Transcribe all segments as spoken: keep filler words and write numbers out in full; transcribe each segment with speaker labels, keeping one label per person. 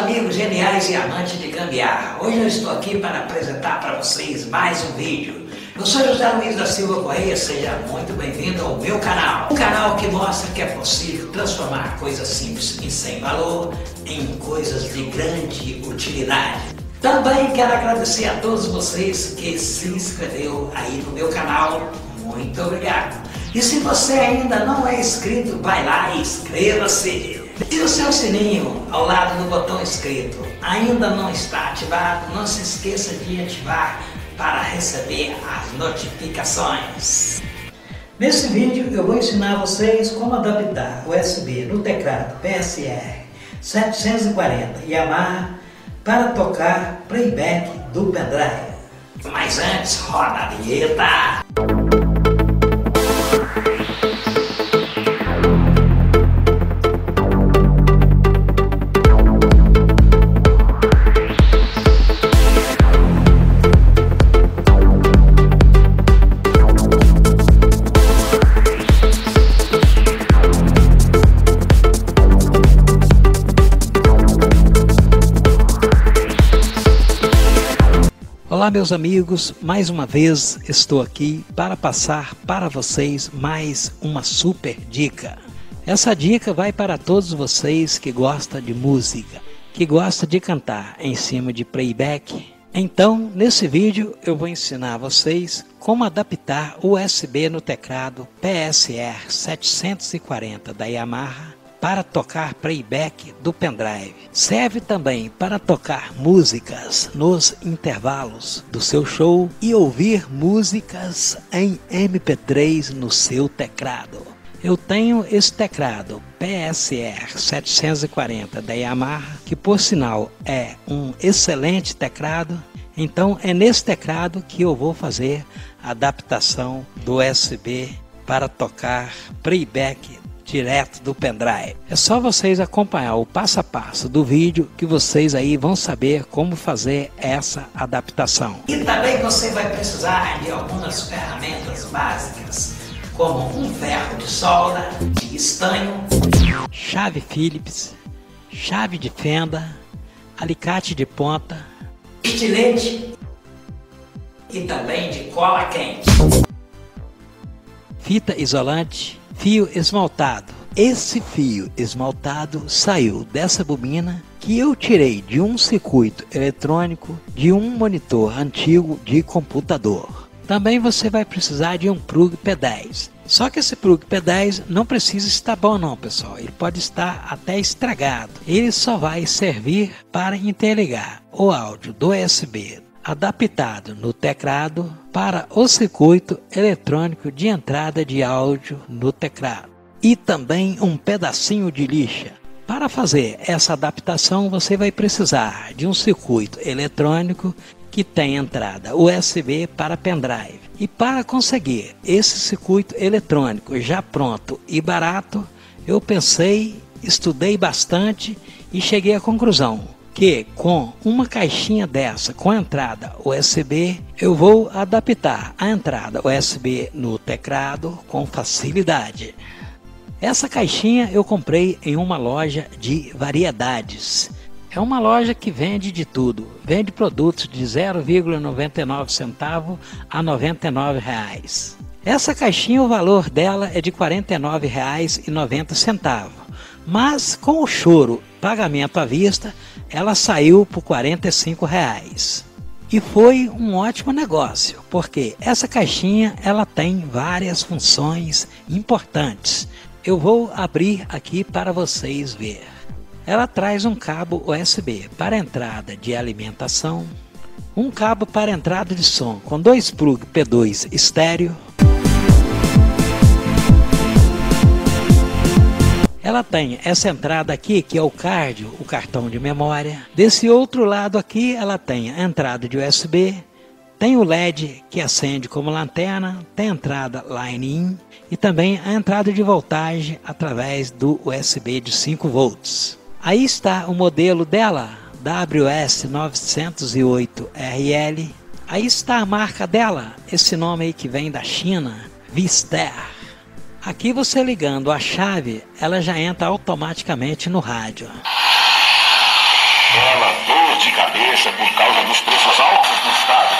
Speaker 1: amigos geniais e amantes de gambiarra, hoje eu estou aqui para apresentar para vocês mais um vídeo. Eu sou José Luiz da Silva Correia, seja muito bem-vindo ao meu canal. Um canal que mostra que é possível transformar coisas simples e sem valor em coisas de grande utilidade. Também quero agradecer a todos vocês que se inscreveu aí no meu canal, muito obrigado. E se você ainda não é inscrito, vai lá e inscreva-se. Se o seu sininho ao lado do botão inscrito ainda não está ativado, não se esqueça de ativar para receber as notificações. Nesse vídeo eu vou ensinar vocês como adaptar o U S B no teclado P S R setecentos e quarenta Yamaha para tocar playback do pendrive. Mas antes, roda a vinheta! Olá meus amigos, mais uma vez estou aqui para passar para vocês mais uma super dica. Essa dica vai para todos vocês que gostam de música, que gostam de cantar em cima de playback. Então, nesse vídeo eu vou ensinar vocês como adaptar o U S B no teclado P S R setecentos e quarenta da Yamaha para tocar playback do pendrive. Serve também para tocar músicas nos intervalos do seu show e ouvir músicas em M P três no seu teclado. Eu tenho esse teclado P S R setecentos e quarenta da Yamaha, que por sinal é um excelente teclado. Então é nesse teclado que eu vou fazer a adaptação do U S B para tocar playback direto do pendrive. É só vocês acompanhar o passo a passo do vídeo que vocês aí vão saber como fazer essa adaptação. E também você vai precisar de algumas ferramentas básicas, como um ferro de solda, de estanho, chave Phillips, chave de fenda, alicate de ponta, estilete e também de cola quente, fita isolante, fio esmaltado. Esse fio esmaltado saiu dessa bobina que eu tirei de um circuito eletrônico de um monitor antigo de computador. Também você vai precisar de um plug P dez. Só que esse plug P dez não precisa estar bom não, pessoal. Ele pode estar até estragado. Ele só vai servir para interligar o áudio do U S B adaptado no teclado para o circuito eletrônico de entrada de áudio no teclado. E também um pedacinho de lixa. Para fazer essa adaptação você vai precisar de um circuito eletrônico que tem entrada U S B para pendrive. E para conseguir esse circuito eletrônico já pronto e barato, eu pensei, estudei bastante e cheguei à conclusão que com uma caixinha dessa com entrada U S B, eu vou adaptar a entrada U S B no teclado com facilidade. Essa caixinha eu comprei em uma loja de variedades. É uma loja que vende de tudo, vende produtos de zero vírgula noventa e nove centavos a noventa e nove reais. Essa caixinha, o valor dela é de quarenta e nove reais e noventa centavos, mas com o choro pagamento à vista, ela saiu por quarenta e cinco reais. E foi um ótimo negócio, porque essa caixinha ela tem várias funções importantes. Eu vou abrir aqui para vocês verem. Ela traz um cabo U S B para entrada de alimentação, um cabo para entrada de som com dois plug P dois estéreo. Ela tem essa entrada aqui que é o card, o cartão de memória. Desse outro lado aqui ela tem a entrada de U S B, tem o L E D que acende como lanterna, tem a entrada line in e também a entrada de voltagem através do U S B de cinco volts. Aí está o modelo dela, W S novecentos e oito R L. Aí está a marca dela, esse nome aí que vem da China, Vister. Aqui você ligando a chave, ela já entra automaticamente no rádio.
Speaker 2: dor de cabeça por causa dos preços altos do estado.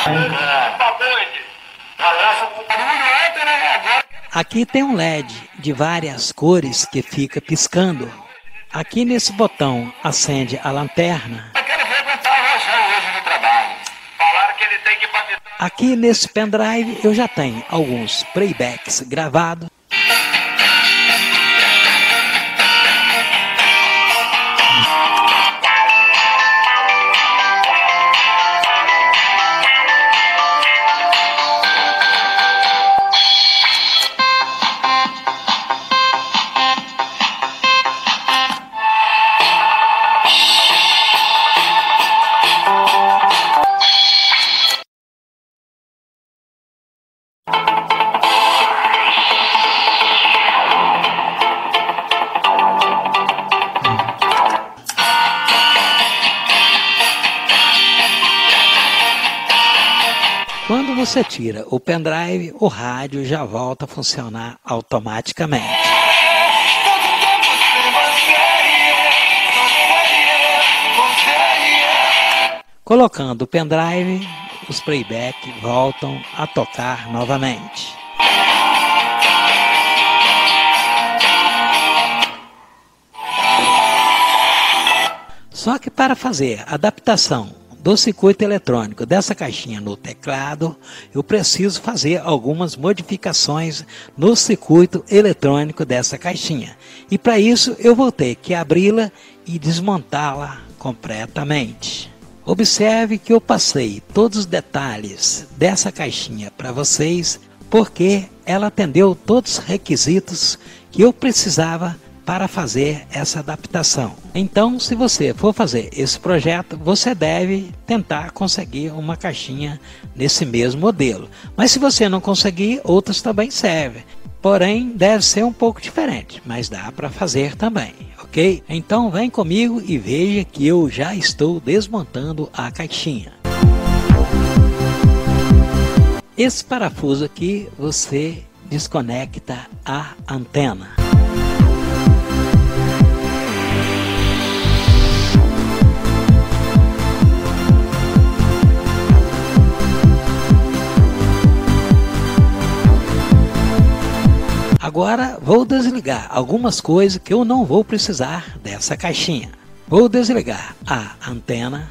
Speaker 1: Aqui tem um L E D de várias cores que fica piscando. Aqui nesse botão acende a lanterna. Aqui nesse pendrive eu já tenho alguns playbacks gravados. Quando você tira o pendrive, o rádio já volta a funcionar automaticamente. Colocando o pendrive, os playback voltam a tocar novamente. Só que para fazer a adaptação do circuito eletrônico dessa caixinha no teclado, eu preciso fazer algumas modificações no circuito eletrônico dessa caixinha. E para isso eu vou ter que abri-la e desmontá-la completamente. Observe que eu passei todos os detalhes dessa caixinha para vocês, porque ela atendeu todos os requisitos que eu precisava para fazer essa adaptação. Então, se você for fazer esse projeto, você deve tentar conseguir uma caixinha nesse mesmo modelo. Mas se você não conseguir, outras também servem. Porém, deve ser um pouco diferente, mas dá para fazer também, ok? Então, vem comigo e veja que eu já estou desmontando a caixinha. Esse parafuso aqui, você desconecta a antena. Agora vou desligar algumas coisas que eu não vou precisar dessa caixinha. Vou desligar a antena.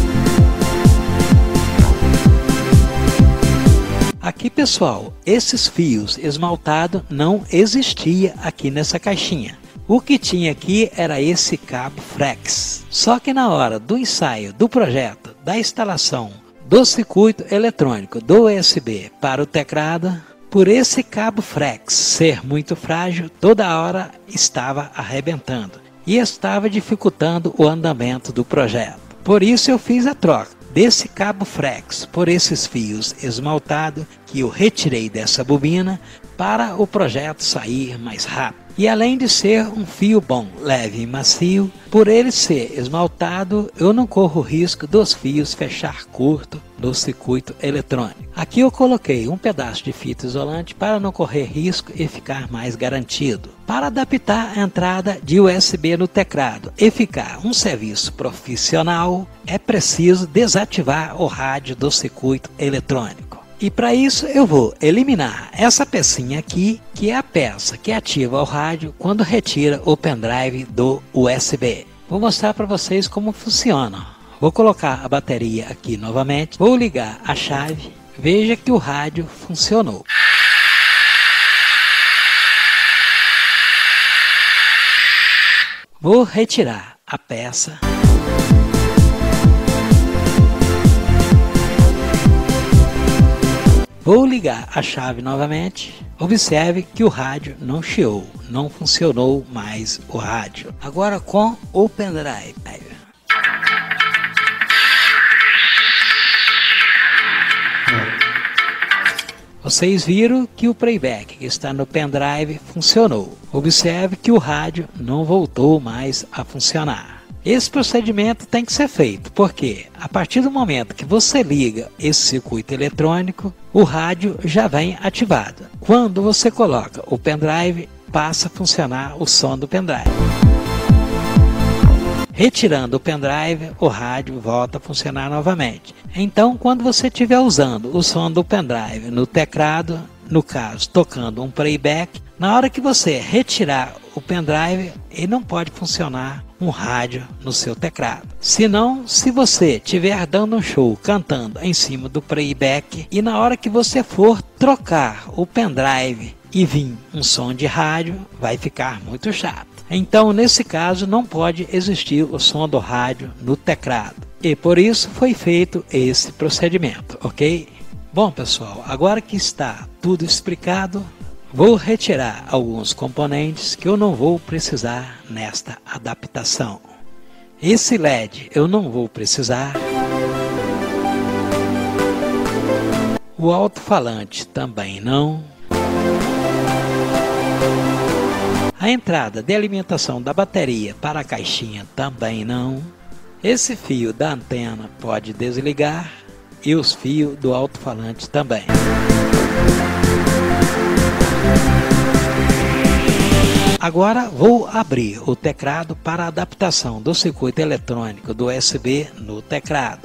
Speaker 1: Aqui, pessoal, esses fios esmaltados não existia aqui nessa caixinha. O que tinha aqui era esse cabo flex. Só que na hora do ensaio do projeto, da instalação do circuito eletrônico do U S B para o teclado, por esse cabo flex ser muito frágil, toda hora estava arrebentando e estava dificultando o andamento do projeto. Por isso eu fiz a troca desse cabo flex por esses fios esmaltados que eu retirei dessa bobina para o projeto sair mais rápido. E além de ser um fio bom, leve e macio, por ele ser esmaltado, eu não corro o risco dos fios fechar curto no circuito eletrônico. Aqui eu coloquei um pedaço de fita isolante para não correr risco e ficar mais garantido. Para adaptar a entrada de U S B no teclado e ficar um serviço profissional, é preciso desativar o rádio do circuito eletrônico. E para isso eu vou eliminar essa pecinha aqui, que é a peça que ativa o rádio quando retira o pendrive do U S B. Vou mostrar para vocês como funciona. Vou colocar a bateria aqui novamente, vou ligar a chave, veja que o rádio funcionou. Vou retirar a peça. Vou ligar a chave novamente. Observe que o rádio não chiou, não funcionou mais o rádio. Agora com o pendrive. Vocês viram que o playback que está no pendrive funcionou. Observe que o rádio não voltou mais a funcionar. Esse procedimento tem que ser feito, porque a partir do momento que você liga esse circuito eletrônico, o rádio já vem ativado. Quando você coloca o pendrive, passa a funcionar o som do pendrive. Retirando o pendrive, o rádio volta a funcionar novamente. Então, quando você estiver usando o som do pendrive no teclado, no caso, tocando um playback, na hora que você retirar o pendrive, ele não pode funcionar um rádio no seu teclado. Senão, se você estiver dando um show cantando em cima do playback e na hora que você for trocar o pendrive e vir um som de rádio, vai ficar muito chato. Então, nesse caso, não pode existir o som do rádio no teclado. E por isso foi feito esse procedimento, ok? Bom, pessoal, agora que está tudo explicado, vou retirar alguns componentes que eu não vou precisar nesta adaptação. Esse L E D eu não vou precisar. O alto-falante também não. A entrada de alimentação da bateria para a caixinha também não. Esse fio da antena pode desligar e os fios do alto-falante também. Agora vou abrir o teclado para a adaptação do circuito eletrônico do U S B no teclado.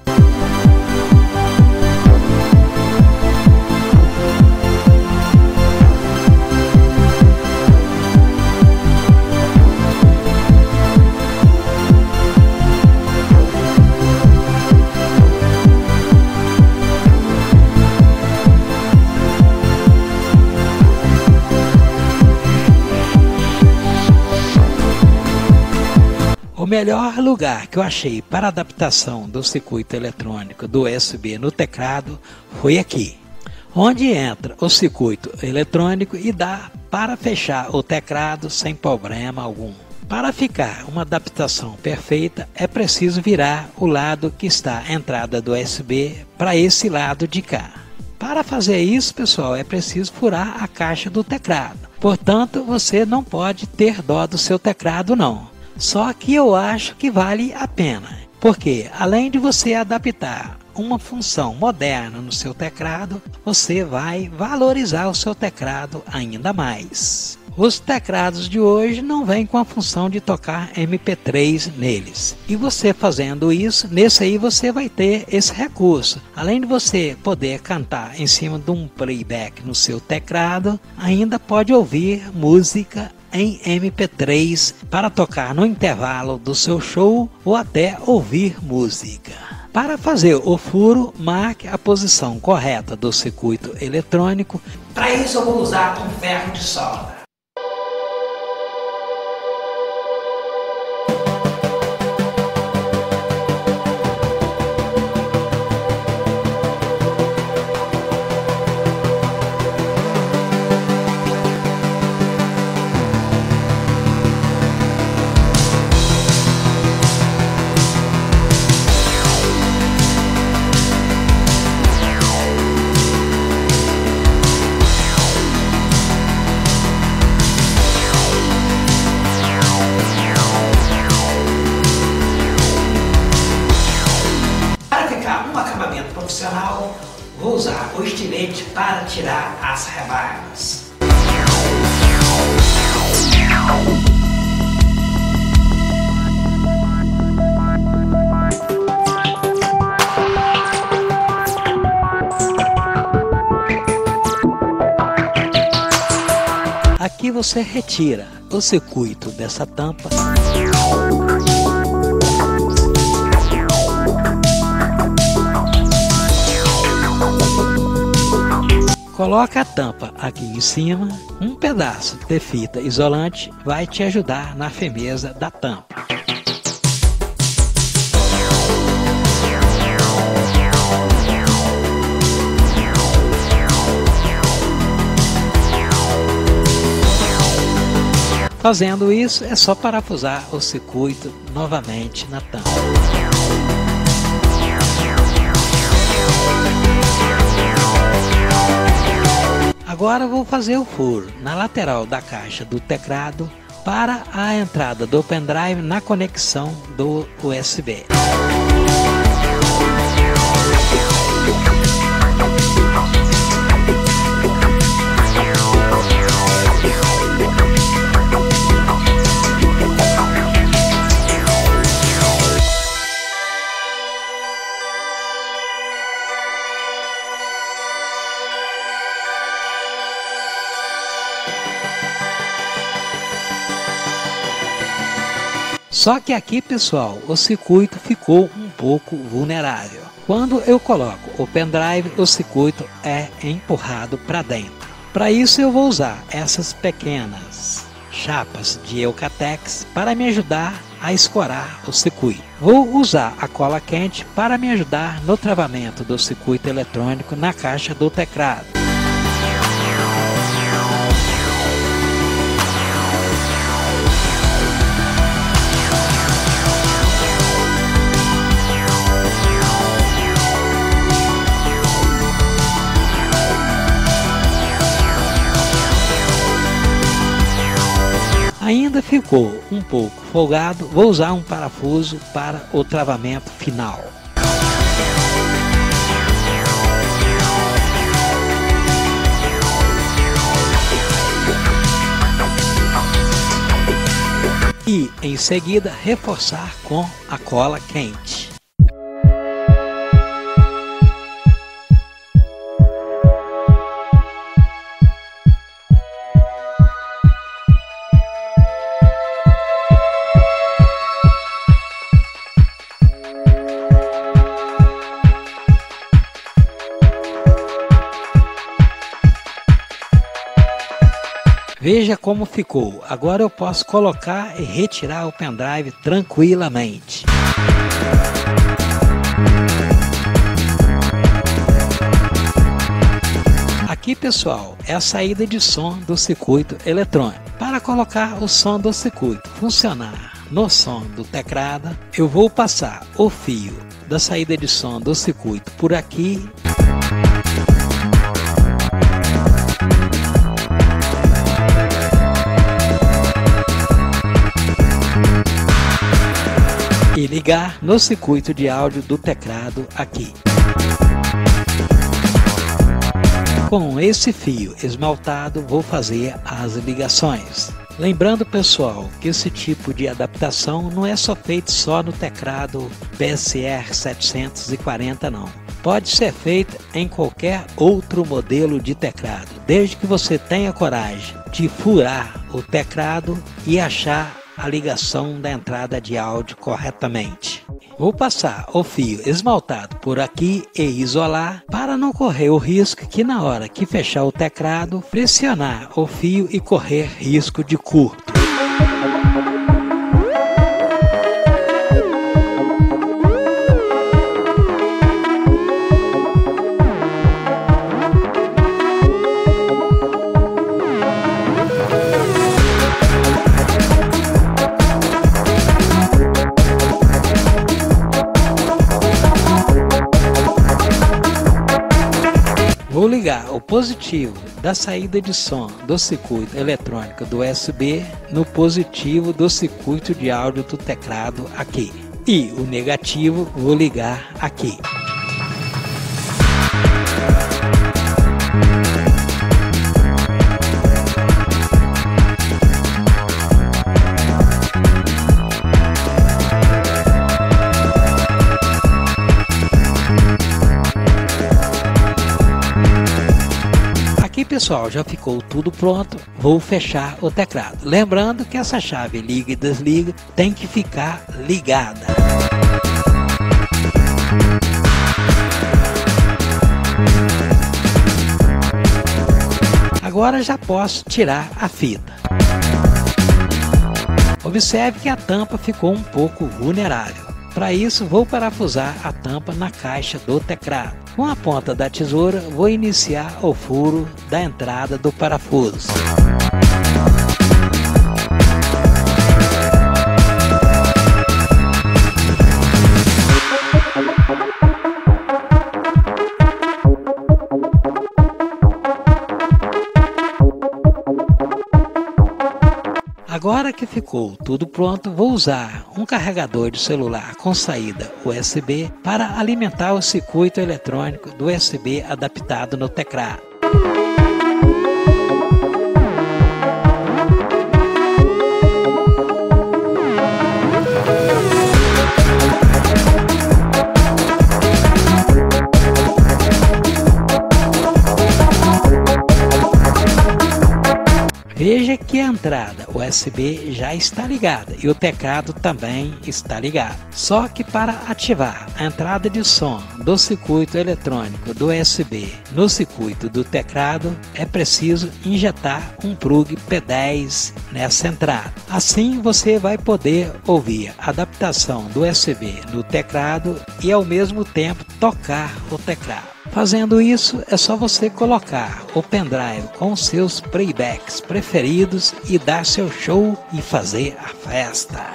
Speaker 1: O melhor lugar que eu achei para a adaptação do circuito eletrônico do U S B no teclado foi aqui, onde entra o circuito eletrônico e dá para fechar o teclado sem problema algum. Para ficar uma adaptação perfeita, é preciso virar o lado que está a entrada do U S B para esse lado de cá. Para fazer isso, pessoal, é preciso furar a caixa do teclado. Portanto, você não pode ter dó do seu teclado não. Só que eu acho que vale a pena, porque além de você adaptar uma função moderna no seu teclado, você vai valorizar o seu teclado ainda mais. Os teclados de hoje não vêm com a função de tocar M P três neles. E você fazendo isso, nesse aí você vai ter esse recurso. Além de você poder cantar em cima de um playback no seu teclado, ainda pode ouvir música em M P três para tocar no intervalo do seu show ou até ouvir música. Para fazer o furo, marque a posição correta do circuito eletrônico. Para isso eu vou usar um ferro de solda. Profissional, vou usar o estilete para tirar as rebarbas. Aqui você retira o circuito dessa tampa. Coloca a tampa aqui em cima, um pedaço de fita isolante vai te ajudar na firmeza da tampa. Fazendo isso, é só parafusar o circuito novamente na tampa. Agora vou fazer o furo na lateral da caixa do teclado para a entrada do pendrive na conexão do U S B. Só que aqui, pessoal, o circuito ficou um pouco vulnerável. Quando eu coloco o pendrive, o circuito é empurrado para dentro. Para isso eu vou usar essas pequenas chapas de Eucatex para me ajudar a escorar o circuito. Vou usar a cola quente para me ajudar no travamento do circuito eletrônico na caixa do teclado. Ainda ficou um pouco folgado, vou usar um parafuso para o travamento final. E em seguida reforçar com a cola quente. Veja como ficou. Agora eu posso colocar e retirar o pendrive tranquilamente. Aqui, pessoal, é a saída de som do circuito eletrônico. Para colocar o som do circuito funcionar no som do teclado, eu vou passar o fio da saída de som do circuito por aqui. E ligar no circuito de áudio do teclado aqui. Com esse fio esmaltado vou fazer as ligações. Lembrando, pessoal, que esse tipo de adaptação não é só feito só no teclado B S R setecentos e quarenta não. Pode ser feito em qualquer outro modelo de teclado, desde que você tenha coragem de furar o teclado e achar a ligação da entrada de áudio corretamente. Vou passar o fio esmaltado por aqui e isolar para não correr o risco que na hora que fechar o teclado, pressionar o fio e correr risco de curto. Vou ligar o positivo da saída de som do circuito eletrônico do U S B no positivo do circuito de áudio do teclado aqui. E o negativo vou ligar aqui. Aqui, pessoal, já ficou tudo pronto, vou fechar o teclado. Lembrando que essa chave liga e desliga tem que ficar ligada. Agora já posso tirar a fita. Observe que a tampa ficou um pouco vulnerável. Para isso, vou parafusar a tampa na caixa do teclado. Com a ponta da tesoura, vou iniciar o furo da entrada do parafuso. Agora que ficou tudo pronto, vou usar um carregador de celular com saída U S B para alimentar o circuito eletrônico do U S B adaptado no teclado. Veja que a entrada U S B já está ligada e o teclado também está ligado. Só que para ativar a entrada de som do circuito eletrônico do U S B no circuito do teclado, é preciso injetar um plug P dez nessa entrada. Assim você vai poder ouvir a adaptação do U S B no teclado e ao mesmo tempo tocar o teclado. Fazendo isso, é só você colocar o pendrive com seus playbacks preferidos e dar seu show e fazer a festa.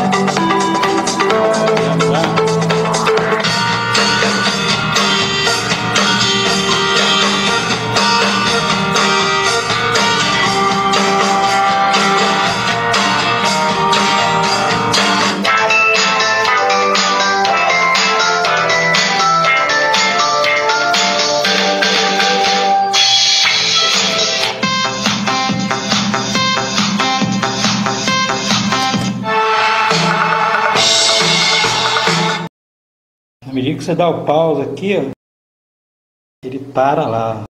Speaker 3: Na medida que você dá o pause aqui, ó, ele para lá.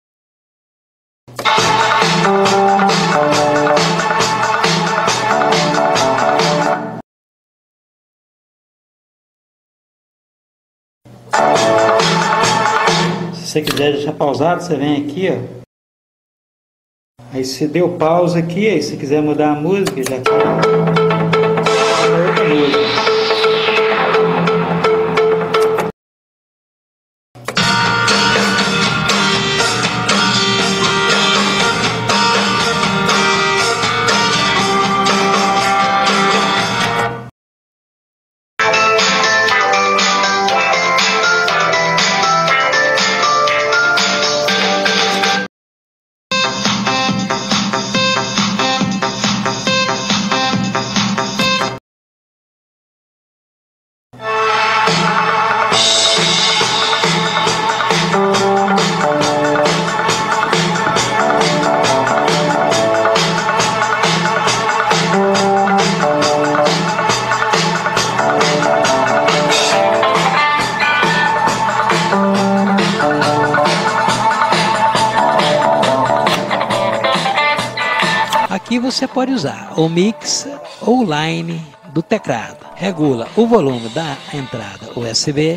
Speaker 3: Se você quiser deixar pausado, você vem aqui, ó. Aí você deu pausa aqui, aí se quiser mudar a música, já tá outra música.
Speaker 1: Aqui você pode usar o mix ou line do teclado. Regula o volume da entrada U S B.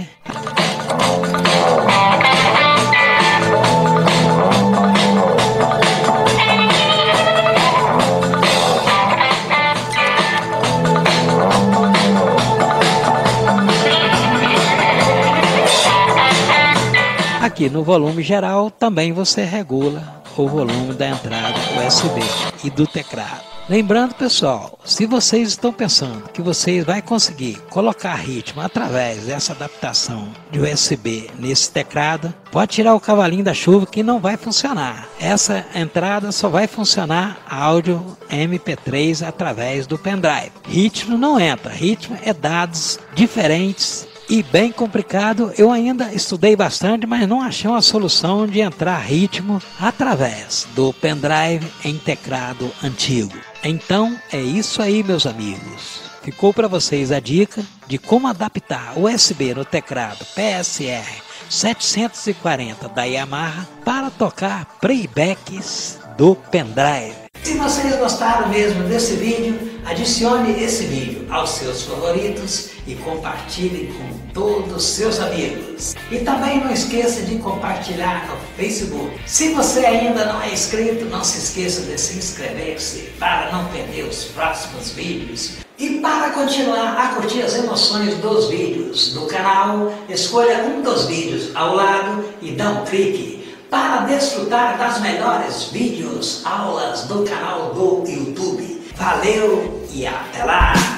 Speaker 1: Aqui no volume geral também você regula o volume da entrada U S B e do teclado. Lembrando, pessoal, se vocês estão pensando que vocês vão conseguir colocar ritmo através dessa adaptação de U S B nesse teclado, pode tirar o cavalinho da chuva que não vai funcionar. Essa entrada só vai funcionar áudio M P três através do pendrive. Ritmo não entra, ritmo é dados diferentes e bem complicado. Eu ainda estudei bastante, mas não achei uma solução de entrar ritmo através do pendrive em teclado antigo. Então é isso aí, meus amigos. Ficou para vocês a dica de como adaptar o U S B no teclado P S R setecentos e quarenta da Yamaha para tocar playbacks do pendrive. Se vocês gostaram mesmo desse vídeo, adicione esse vídeo aos seus favoritos e compartilhe com todos os seus amigos. E também não esqueça de compartilhar no Facebook. Se você ainda não é inscrito, não se esqueça de se inscrever-se para não perder os próximos vídeos. E para continuar a curtir as emoções dos vídeos do canal, escolha um dos vídeos ao lado e dá um clique para desfrutar das melhores vídeos, aulas do canal do YouTube. Valeu e até lá!